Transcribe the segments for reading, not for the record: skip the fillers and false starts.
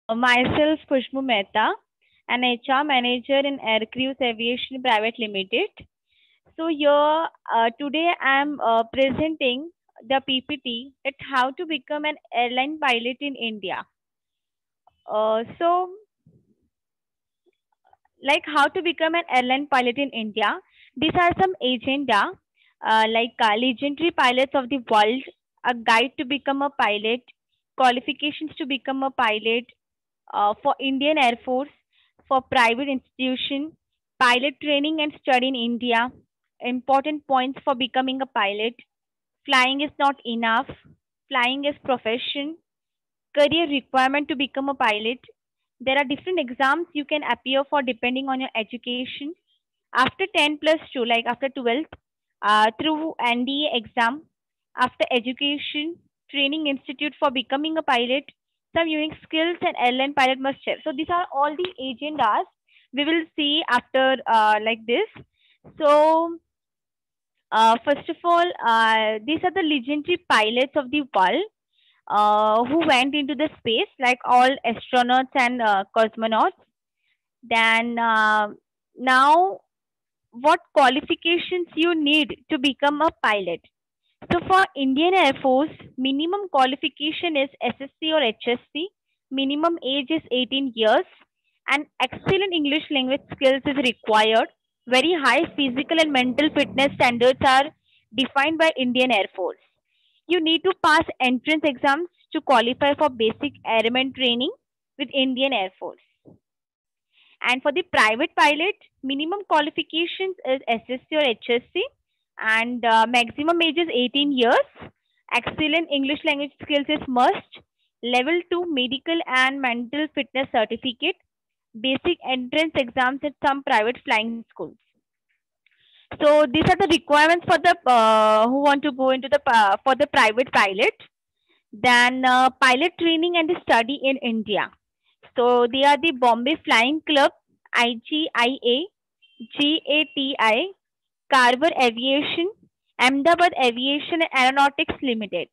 Myself, Khushbu Mehta, an HR manager in Aircrews Aviation Private Limited. So here today I am presenting the PPT at how to become an airline pilot in India. So like how to become an airline pilot in India. These are some agenda legendary pilots of the world, a guide to become a pilot, qualifications to become a pilot, for Indian Air Force, for private institution, pilot training and study in India, important points for becoming a pilot, flying is not enough, flying is profession, career requirement to become a pilot. There are different exams you can appear for depending on your education. After 10 plus 2, like after 12th, through NDA exam, after education, training institute for becoming a pilot, some unique skills and airline pilot must share. So these are all the agendas we will see after like this. So first of all, these are the legendary pilots of the world who went into the space, like all astronauts and cosmonauts. Then now, what qualifications you need to become a pilot? So for Indian Air Force, minimum qualification is SSC or HSC. Minimum age is 18 years, and excellent English language skills is required. Very high physical and mental fitness standards are defined by Indian Air Force. You need to pass entrance exams to qualify for basic airman training with Indian Air Force. And for the private pilot, minimum qualifications is SSC or HSC, and maximum age is 18 years. Excellent English language skills is must. Level 2 medical and mental fitness certificate. Basic entrance exams at some private flying schools. So these are the requirements for the who want to go into the for the private pilot. Then pilot training and study in India. So they are the Bombay Flying Club, IGIA, GATI, Carver Aviation, Ahmedabad Aviation and Aeronautics Limited.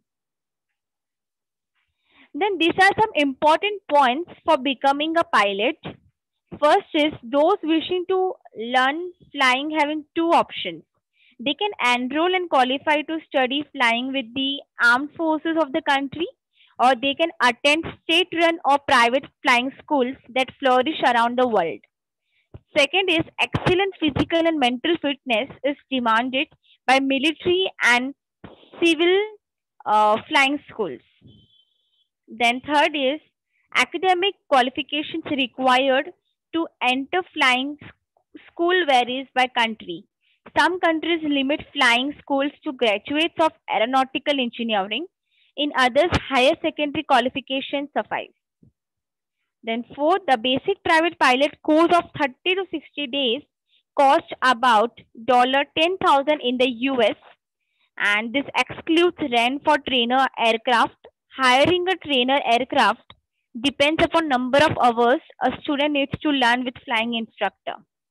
Then these are some important points for becoming a pilot. First is those wishing to learn flying having two options. They can enroll and qualify to study flying with the armed forces of the country, or they can attend state run or private flying schools that flourish around the world. Second is excellent physical and mental fitness is demanded by military and civil flying schools. Then third is academic qualifications required to enter flying school varies by country. Some countries limit flying schools to graduates of aeronautical engineering. In others, higher secondary qualifications suffice. Then fourth, the basic private pilot course of 30 to 60 days cost about $10,000 in the US, and this excludes rent for trainer aircraft. Hiring a trainer aircraft depends upon number of hours a student needs to learn with flying instructor.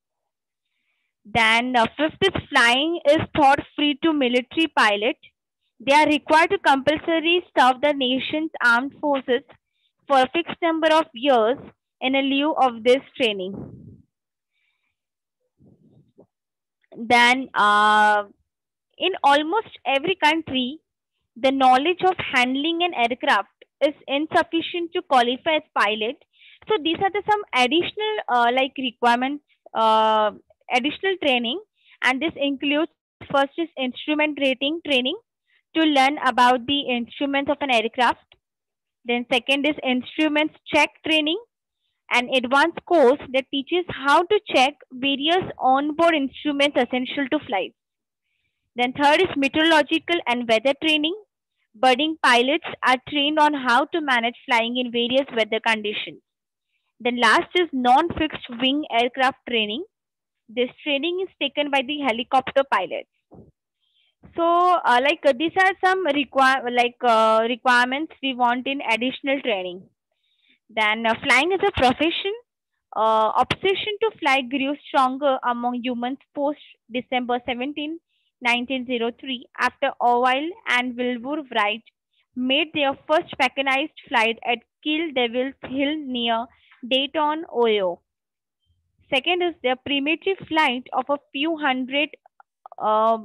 Then fifth is flying is taught free to military pilot. They are required to compulsory serve the nation's armed forces for a fixed number of years in a lieu of this training. Then in almost every country, the knowledge of handling an aircraft is insufficient to qualify as pilot. So these are the some additional requirements, additional training, and this includes first is instrument rating training to learn about the instruments of an aircraft. Then second is instruments check training, an advanced course that teaches how to check various onboard instruments essential to flight. Then third is meteorological and weather training. Budding pilots are trained on how to manage flying in various weather conditions. Then last is non-fixed wing aircraft training. This training is taken by the helicopter pilots. So, these are some requirements we want in additional training. Then flying is a profession. Obsession to fly grew stronger among humans post December 17, 1903, after Orville and Wilbur Wright made their first mechanized flight at Kill Devil's Hill near Dayton, Ohio. Second is their primitive flight of a uh,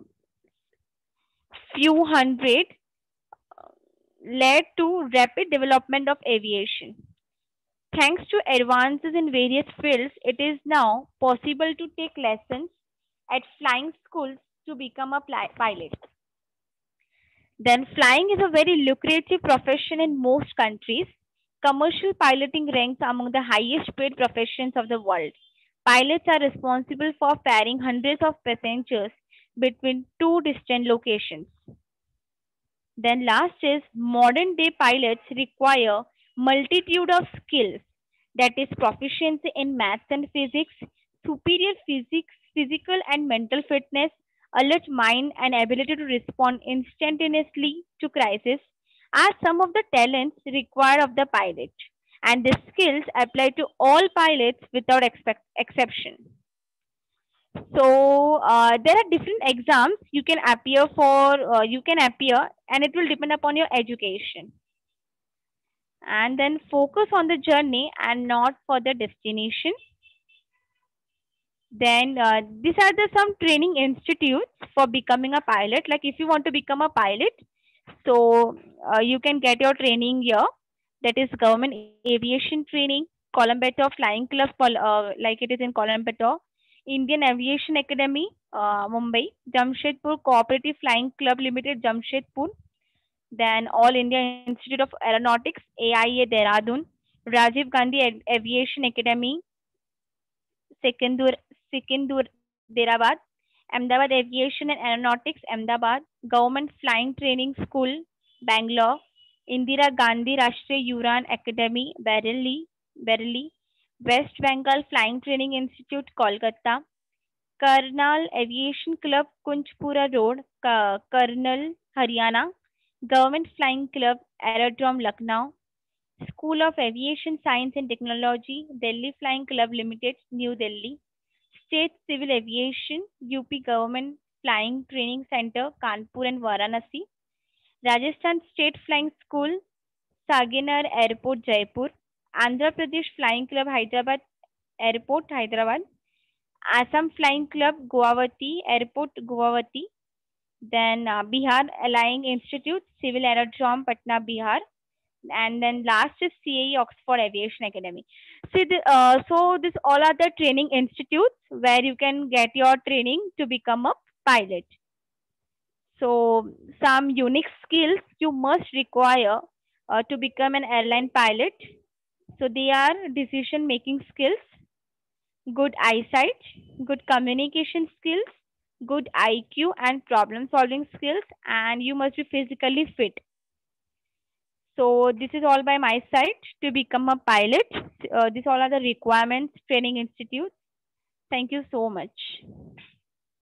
few hundred led to rapid development of aviation. Thanks to advances in various fields, it is now possible to take lessons at flying schools to become a pilot. Then, flying is a very lucrative profession in most countries. Commercial piloting ranks among the highest paid professions of the world. Pilots are responsible for ferrying hundreds of passengers between two distant locations. Then last is modern day pilots require multitude of skills, that is proficiency in maths and physics, superior physical and mental fitness, alert mind and ability to respond instantaneously to crisis are some of the talents required of the pilot, and these skills apply to all pilots without exception. So there are different exams you can appear for. You can appear, and it will depend upon your education. And then focus on the journey and not for the destination. Then these are the some training institutes for becoming a pilot. Like if you want to become a pilot, so you can get your training here. That is government aviation training, Colambator Flying Club, like it is in Colambator, Indian Aviation Academy, Mumbai, Jamshedpur Cooperative Flying Club Limited, Jamshedpur, then All India Institute of Aeronautics, AIA Dehradun, Rajiv Gandhi Aviation Academy, Sekundur, Sekundur, Derabad, Ahmedabad Aviation and Aeronautics, Ahmedabad, Government Flying Training School, Bangalore, Indira Gandhi Rashtriya Uran Academy, Bareilly, West Bengal Flying Training Institute, Kolkata, Karnal Aviation Club, Kunjpura Road, Karnal, Haryana, Government Flying Club, Aerodrome, Lucknow, School of Aviation Science and Technology, Delhi Flying Club Limited, New Delhi, State Civil Aviation, UP Government Flying Training Center, Kanpur and Varanasi, Rajasthan State Flying School, Saginar Airport, Jaipur, Andhra Pradesh Flying Club, Hyderabad Airport, Hyderabad, Assam Flying Club, Guwahati Airport, Guwahati, then Bihar Alying Institute, Civil Aerodrome, Patna, Bihar, and then last is CAE Oxford Aviation Academy. So this all are the training institutes where you can get your training to become a pilot. So some unique skills you must require to become an airline pilot. So they are decision making skills, good eyesight, good communication skills, good IQ and problem solving skills, and you must be physically fit. So this is all by my side to become a pilot. These all are the requirements, training institutes. Thank you so much.